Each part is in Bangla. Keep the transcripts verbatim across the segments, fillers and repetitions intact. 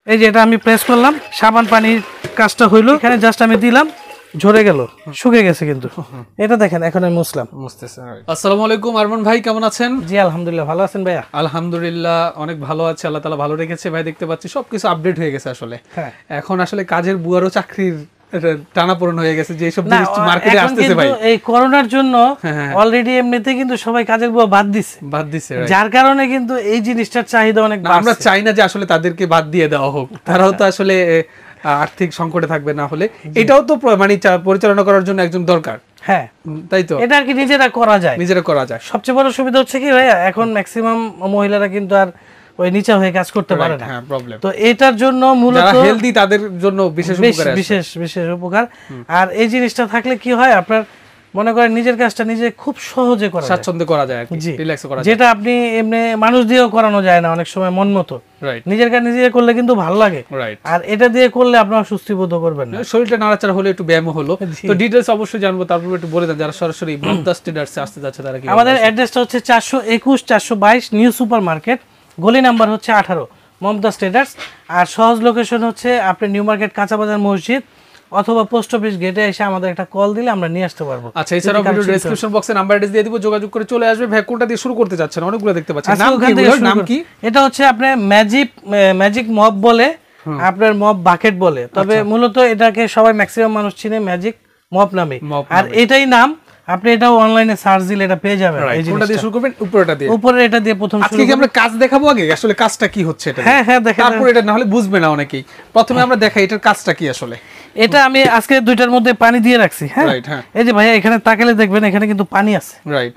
এই যে এটা আমি প্রেস করলাম, সাবান পানির কাজটা হইলো, এখানে জাস্ট আমি দিলাম, ঝরে গেল, শুকে গেছে কিন্তু। এটা দেখেন এখন আমি মুছলাম। আসসালামু আলাইকুম আরমান ভাই, কেমন আছেন? জি আলহামদুলিল্লাহ, ভালো আছেন ভাইয়া? আলহামদুলিল্লাহ অনেক ভালো আছে, আল্লাহ তাআলা ভালো রেখেছে ভাই। দেখতে পাচ্ছি সবকিছু আপডেট হয়ে গেছে আসলে। এখন আসলে কাজের বুয়ারও চাকরির টানাপোড়েন হয়ে গেছে যে সব জিনিস মার্কেটে আসতেছে ভাই। এই করোনার জন্য অলরেডি এমনিতে কিন্তু সবাই কাজের বুয়া বাদ দিছে বাদ দিছে যার কারণে কিন্তু এই জিনিসটার চাহিদা অনেক বাড়ছে। আমরা চাই না যে আসলে তাদেরকে বাদ দিয়ে দেওয়া হোক, তারাও তো আসলে আর্থিক সংকটে থাকবে, না হলে এটাও তো মানে পরিচালনা করার জন্য একজন দরকার। হ্যাঁ তাই তো, এটা আর কি নিজেরা করা যায়, নিজেরা করা যায়। সবচেয়ে বড় সুবিধা হচ্ছে কি ভাইয়া, এখন ম্যাক্সিমাম মহিলারা কিন্তু আর ওই নিচা হয়ে কাজ করতে পারে না। হ্যাঁ প্রবলেম। তো এটার জন্য মূলত যারা হেলদি তাদের জন্য বিশেষ উপকার আছে, বিশেষ বিশেষ উপকার। আর এই জিনিসটা থাকলে কি হয়, আপনার মনে করেন নিজের কাজটা নিজে খুব সহজে করা যায়, স্বাচ্ছন্দ্যে করা যায়, রিল্যাক্সে করা যায়, যেটা আপনি এমনি মানুষ দিয়েও করানো যায় না অনেক সময় মন মতো। নিজের কাজ নিজে করলে কিন্তু ভালো লাগে, আর এটা দিয়ে করলে আপনারা সুস্থি বোধ করবেন না, শরীরটা নাড়াচাড়া হলে একটু ব্যায়াম হলো। তো ডিটেইলস অবশ্যই জানবো, তারপর একটু বলে দেন যারা সরাসরি মমতাজ ট্রেডার্সে আসতে যাচ্ছে তারা কি। আমাদের অ্যাড্রেসটা হচ্ছে চারশো একুশ চারশো বাইশ নিউ সুপার মার্কেট, গলি নাম্বার হচ্ছে আঠারো, মমতাজ ট্রেডার্স। আর সহজ লোকেশন হচ্ছে আপনি নিউ মার্কেট কাঁচা বাজার মসজিদ অথবা পোস্ট অফিস গেটে এসে আমাদের একটা কল দিলে আমরা নিয়ে আসতে পারবো। আচ্ছা, এছাড়াও ভিডিও ডেসক্রিপশন বক্সে নাম্বার অ্যাড্রেস দিয়ে দিব, যোগাযোগ করে চলে আসবে। ভাই কোনটা দিয়ে শুরু করতে যাচ্ছেন? অনেকগুলো দেখতে পাচ্ছি, নাম কি এগুলোর? নাম কি? এটা হচ্ছে আপনার ম্যাজিক ম্যাজিক মপ বলে, আপনার মপ বাকেট বলে, তবে মূলত এটাকে সবাই ম্যাক্সিমাম মানুষ চিনে ম্যাজিক মপ নামে। আর এটাই নাম, আপনি এটাও অনলাইনে সার্চ দিলে এটা পেয়ে যাবেন। এই কোনটা দিয়ে শুরু করবেন? উপরেটা দিয়ে। উপরে এটা দিয়ে প্রথম শুরু। আজকে কি আমরা কাজ দেখাবো আগে, আসলে কাজটা কি হচ্ছে এটা? হ্যাঁ হ্যাঁ দেখেন, তারপর এটা না হলে বুঝবে না অনেকেই। প্রথমে আমরা দেখাই এটার কাজটা কি আসলে। এটা আমি আজকে দুইটার মধ্যে পানি দিয়ে রাখছি। হ্যাঁ এই যে ভাইয়া এখানে তাকালে দেখবেন এখানে কিন্তু পানি আছে। রাইট।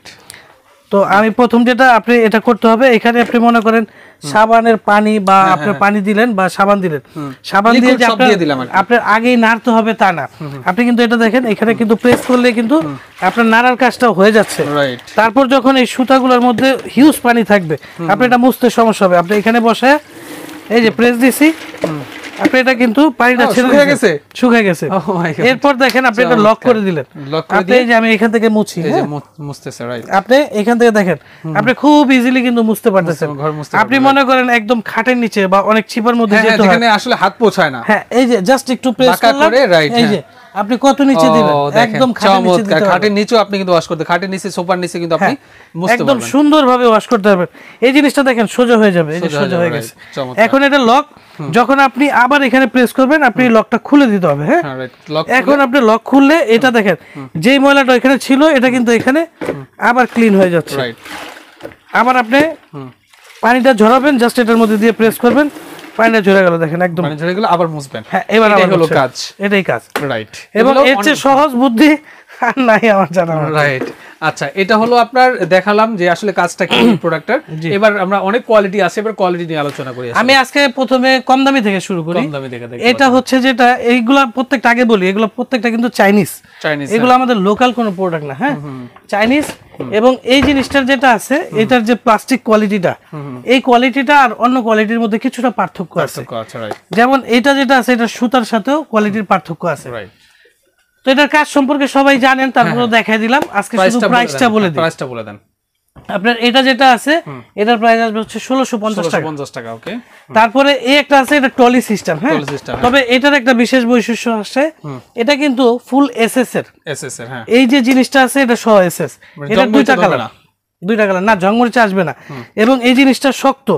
তো আমি প্রথম যেটা আপনি এটা করতে হবে, এখানে আপনি মনে করেন সাবানের পানি বা আপনি পানি দিলেন বা সাবান দিলেন, সাবান দিয়ে যে আপনার আগেই নাড়তে হবে তা না। আপনি কিন্তু এটা দেখেন এখানে কিন্তু প্রেস করলে কিন্তু আপনার নাড়ার কাজটা হয়ে যাচ্ছে। তারপর যখন এই সুতাগুলোর মধ্যে হিউজ পানি থাকবে, আপনি এটা মুছতে সমস্যা হবে। আপনি এখানে বসে এই যে প্রেস দিছি, আপনি এটা কিন্তু পানিটা ছেড়ে শুকিয়ে গেছে, শুকিয়ে গেছে। এরপর দেখেন আপনি এটা লক করে দিলেন। আপনি এই যে আমি এখান থেকে মুছি, এই যে মুছতেছে, রাইট। আপনি এখান থেকে দেখেন আপনি খুব ইজিলি কিন্তু মুছতে পারতেছেন। আপনি মনে করেন একদম খাটের নিচে বা অনেক চিপার মধ্যে যেতে হয়, এখানে আসলে হাত পৌঁছায় না। হ্যাঁ এই যে জাস্ট একটু প্রেস করলাম, এই যে আপনি কত নিচে দিবেন, একদম খাটের নিচে দিতে হবে। খাটের নিচেও আপনি কিন্তু ওয়াশ করতে, খাটের নিচে সোফার নিচে কিন্তু আপনি মুছতে পারবেন, একদম সুন্দরভাবে ওয়াশ করতে পারবেন। এই জিনিসটা দেখেন সোজা হয়ে যাবে, এই যে সোজা হয়ে গেছে। এখন এটা লক, যখন আপনি আবার এখানে প্রেস করবেন আপনি লকটা খুলে দিতে হবে। হ্যাঁ এখন আপনি লক খুললে এটা দেখেন যেই ময়লাটা এখানে ছিল এটা কিন্তু এখানে আবার ক্লিন হয়ে যাচ্ছে। আবার আপনি পানিটা ঝরাবেন, জাস্ট এটার মধ্যে দিয়ে প্রেস করবেন, পানিটা ঝরে গেল, দেখেন একদম পানি ঝরে গেল, আবার মুছবেন। হ্যাঁ এবার আবার হলো কাজ, এটাই কাজ। রাইট। এবং এর চেয়ে সহজ বুদ্ধি আর নাই আমার জানা। রাইট। আচ্ছা, এটা হলো আপনার দেখালাম যে আসলে কাজটা কি প্রোডাক্টর। এবার আমরা অনেক কোয়ালিটি আছে, এবার কোয়ালিটি নিয়ে আলোচনা করি। আমি আজকে প্রথমে কম দামি থেকে শুরু করি। কম দামি থেকে। এটা হচ্ছে যেটা এইগুলা প্রত্যেকটা আগে বলি, এগুলো প্রত্যেকটা কিন্তু চাইনিজ। চাইনিজ, এগুলো আমাদের লোকাল কোনো প্রোডাক্ট না। হ্যাঁ চাইনিজ। এবং এই জিনিসটার যেটা আছে, এটার যে প্লাস্টিক কোয়ালিটিটা, এই কোয়ালিটিটা আর অন্য কোয়ালিটির মধ্যে কিছুটা পার্থক্য আছে। যেমন এটা যেটা আছে এটা সুতার সাথেও কোয়ালিটির পার্থক্য আছে। তো এটার কাজ সম্পর্কে সবাই জানেন, তারপরে দেখাই দিলাম। আজকে শুধু প্রাইসটা বলে দিই। প্রাইসটা বলে দেন। আপনার এটা যেটা আছে এটার প্রাইস আসবে হচ্ছে ষোলোশো পঞ্চাশ টাকা। ওকে। তারপরে এই একটা আছে, এটা টলি সিস্টেম। হ্যাঁ তবে এটার একটা বিশেষ বৈশিষ্ট্য আছে, এটা কিন্তু ফুল এসএস এর। এসএস এর, হ্যাঁ। এই যে জিনিসটা আছে এটা সহ এসএস। এটা দুইটা কালার, দুইটা কালার না, জংমরিচা আসবে না। এবং এই জিনিসটা শক্ত।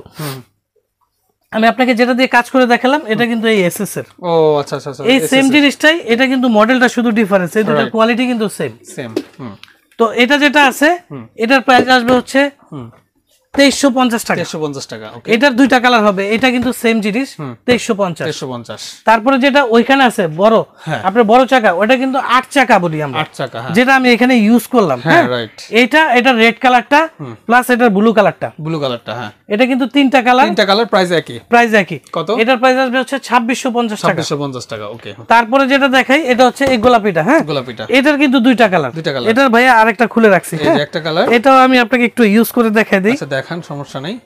আমি আপনাকে যেটা দিয়ে কাজ করে দেখালাম এটা কিন্তু এই এসএস এর। ও আচ্ছা আচ্ছা, এই সেম জিনিসটাই, এটা কিন্তু মডেলটা শুধু ডিফারেন্স, এই দুটোর কোয়ালিটি কিন্তু সেম সেম। তো এটা যেটা আছে এটার প্রাইস আসবে হচ্ছে তেইশশো পঞ্চাশ টাকা। তেইশশো পঞ্চাশ টাকা। এটার দুইটা কালার হবে, এটা কিন্তু সেম জিনিস, তেইশশো পঞ্চাশ। তারপরে যেটা ওইখানে আছে বড়, আপনার বড় চাকা, ওটা কিন্তু আট চাকা বলি আমরা, আট চাকা, যেটা আমি এখানে ইউজ করলাম। হ্যাঁ এটা এটা রেড কালারটা প্লাস এটা ব্লু কালারটা, ব্লু কালারটা। হ্যাঁ এটা কিন্তু তিনটা কালার, তিনটা কালার, প্রাইস একই, প্রাইস একই। কত? এটার প্রাইস আসবে হচ্ছে ছাব্বিশশো পঞ্চাশ টাকা। ছাব্বিশশো পঞ্চাশ টাকা। ওকে। তারপরে যেটা দেখাই এটা হচ্ছে এই গোলাপিটা। হ্যাঁ গোলাপিটা, এটার কিন্তু দুইটা কালার, দুইটা কালার। এটার ভাইয়া আরেকটা খুলে রাখছি, এই যে একটা কালার, এটাও আমি আপনাকে একটু ইউজ করে দেখাই দেই। আচ্ছা দেখান, সমস্যা নাই।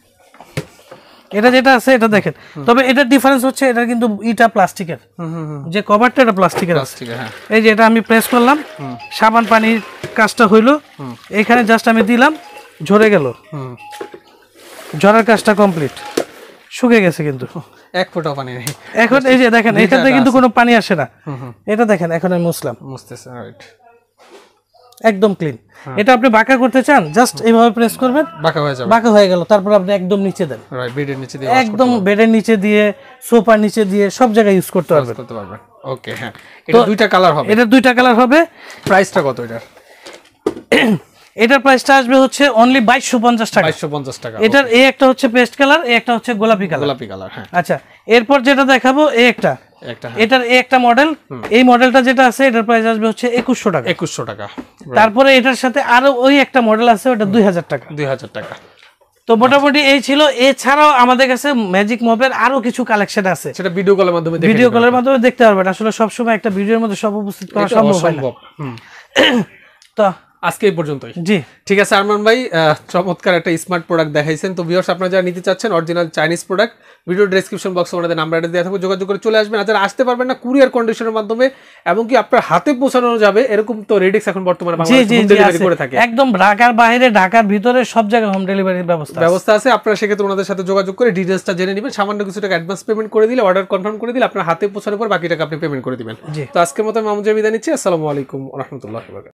এটা যেটা আছে এটা দেখেন, তবে এটার ডিফারেন্স হচ্ছে এটা কিন্তু ইটা প্লাস্টিকের, যে কভারটা এটা প্লাস্টিকের আছে। এই যে এটা আমি প্রেস করলাম, সাবান পানির কাজটা হইলো, এখানে জাস্ট আমি দিলাম, ঝরে গেল, ঝরার কাজটা কমপ্লিট, শুকে গেছে কিন্তু। এক ফোঁটা পানি নেই এখন এই যে দেখেন এটাতে কিন্তু কোনো পানি আসে না এটা দেখেন এখন আমি মুছলাম মুছতেছে রাইট একদম ক্লিন এটা আপনি বাঁকা করতে চান জাস্ট এইভাবে প্রেস করবেন বাঁকা হয়ে যাবে বাঁকা হয়ে গেল তারপর আপনি একদম নিচে দেন রাইট বেডের নিচে দিয়ে একদম বেডের নিচে দিয়ে সোফার নিচে দিয়ে সব জায়গায় ইউজ করতে পারবেন করতে পারবেন ওকে হ্যাঁ এটা দুইটা কালার হবে এটা দুইটা কালার হবে প্রাইসটা কত এটার এটার প্রাইসটা আসবে হচ্ছে অনলি বাইশশো পঞ্চাশ টাকা বাইশশো পঞ্চাশ টাকা এটার এই একটা হচ্ছে পেস্ট কালার এই একটা হচ্ছে গোলাপি কালার গোলাপি কালার হ্যাঁ আচ্ছা এরপর যেটা দেখাবো এই একটা একটা এটার এই একটা মডেল এই মডেলটা যেটা আছে এটার প্রাইস আসবে হচ্ছে একুশশো টাকা একুশশো টাকা তারপরে এটার সাথে আরো ওই একটা মডেল আছে ওটা দুই হাজার টাকা দুই হাজার টাকা তো মোটামুটি এই ছিল এছাড়াও আমাদের কাছে ম্যাজিক মপের আরো কিছু কালেকশন আছে সেটা ভিডিও কলের মাধ্যমে দেখে ভিডিও কলের মাধ্যমে দেখতে পারবেন আসলে সব সময় একটা ভিডিওর মধ্যে সব উপস্থিত করা সম্ভব হয় না তো আজকে এই পর্যন্তই জি ঠিক আছে আরমান ভাই চমৎকার একটা স্মার্ট প্রোডাক্ট দেখাইছেন তো ভিউয়ার্স আপনারা যারা নিতে চাচ্ছেন original Chinese product video description বক্সে ওনাদের নাম্বার দেওয়া থাকবে যোগাযোগ করে চলে আসবেন আর যারা আসতে পারবেন না কুরিয়ার কন্ডিশনের মাধ্যমে এমনকি আপনার হাতে পৌঁছানো যাবে এরকম তো রেডিক্স এখন বর্তমানে বাংলাদেশে হোম ডেলিভারি করে থাকে একদম ঢাকার বাইরে ঢাকার ভিতরে সব জায়গায় হোম ডেলিভারির ব্যবস্থা ব্যবস্থা আছে আপনারা সেক্ষেত্রে ওনাদের সাথে যোগাযোগ করে ডিটেইলসটা জেনে নেবেন সামান্য কিছু টাকা অ্যাডভান্স পেমেন্ট করে দিলে অর্ডার কনফার্ম করে দিলে আপনার হাতে পৌঁছানোর পর বাকি টাকা আপনি পেমেন্ট করে দিবেন তো আজকের মতো আমি মামুন বিদায় নিচ্ছি আসসালামু আলাইকুম ওয়া রাহমাতুল্লাহি ওয়া বারাকাতুহু।